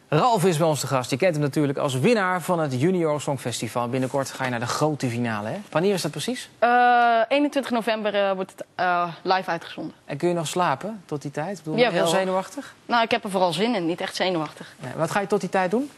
Ralf is bij ons de gast. Je kent hem natuurlijk als winnaar van het Junior Songfestival. Binnenkort ga je naar de grote finale, hè? Wanneer is dat precies? 21 november wordt het live uitgezonden. En kun je nog slapen tot die tijd? Ik bedoel, Ja, heel wel. zenuwachtig? Nou, ik heb er vooral zin in, niet echt zenuwachtig. Ja, wat ga je tot die tijd doen?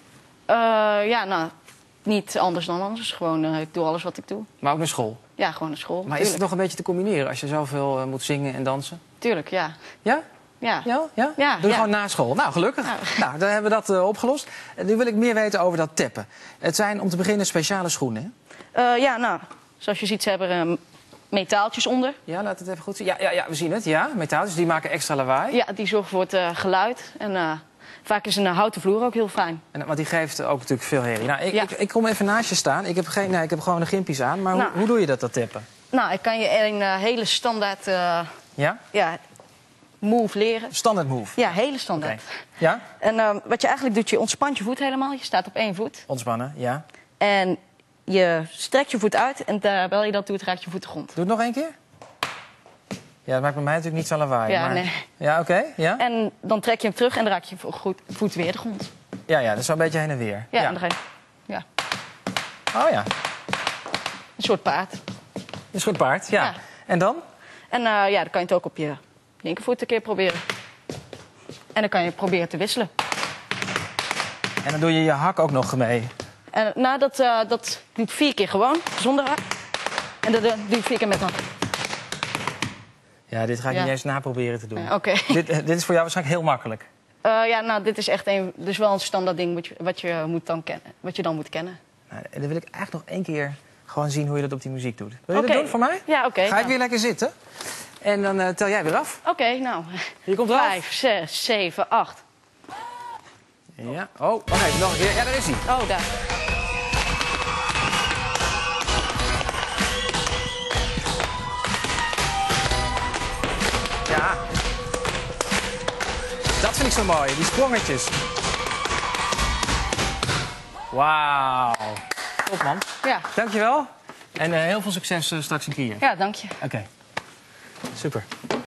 Niet anders dan anders. Gewoon, ik doe alles wat ik doe. Maar ook naar school? Ja, gewoon naar school. Maar is het nog een beetje te combineren als je zoveel moet zingen en dansen? Tuurlijk, ja. Ja? Ja. Ja? Ja? Ja, Doe je ja. gewoon na school. Nou, gelukkig. Ja. Nou, dan hebben we dat opgelost. Nu wil ik meer weten over dat tappen. Het zijn om te beginnen speciale schoenen, hè? Zoals je ziet, ze hebben er metaaltjes onder. Ja, laat het even goed zien. Ja, we zien het. Ja, metaaltjes, die maken extra lawaai. Ja, die zorgen voor het geluid. En vaak is een houten vloer ook heel fijn. Want die geeft ook natuurlijk veel herrie. Nou, Ja. ik kom even naast je staan. Ik heb gewoon een gimpies aan. Maar Nou. hoe doe je dat tappen? Nou, ik kan je een hele standaard Ja? move leren. Standard move. Ja, hele standaard. Oké. Ja? En wat je eigenlijk doet, je ontspant je voet helemaal. Je staat op één voet. Ontspannen, ja. En je strekt je voet uit en terwijl je dat doet, raakt je voet de grond. Doe het nog één keer. Ja, dat maakt bij mij natuurlijk niet zo lawaai. Ja, maar... nee. Ja, oké. Ja? En dan trek je hem terug en dan raak je voet weer de grond. Ja, dat is zo een beetje heen en weer. Ja, en dan ga je... Ja, Oh ja. een soort paard. Een soort paard, ja. Ja. En dan? En dan kan je het ook op je linkervoet een keer proberen. En dan kan je proberen te wisselen. En dan doe je je hak ook nog mee. En dat doe ik 4 keer gewoon, zonder hak. En dat doe ik 4 keer met hak. Ja, dit ga ik Ja. niet eens naproberen te doen. Oké. Dit is voor jou waarschijnlijk heel makkelijk. Dit is echt dus wel een standaard ding wat je dan moet kennen. Nou, dan wil ik eigenlijk nog één keer gewoon zien hoe je dat op die muziek doet. Wil je Oké. dat doen voor mij? Ja, oké. Ga ik weer lekker zitten. En dan tel jij weer af. Oké, nou. Hier komt Ralf. 5, 6, 7, 8. Ja. Oh, wacht even, nog een keer. Ja, daar is hij. Oh, daar. Ja. Dat vind ik zo mooi, die sprongetjes. Wauw. Top, man. Ja, Dankjewel. En heel veel succes straks een keer. ja, dank je. Oké. Super.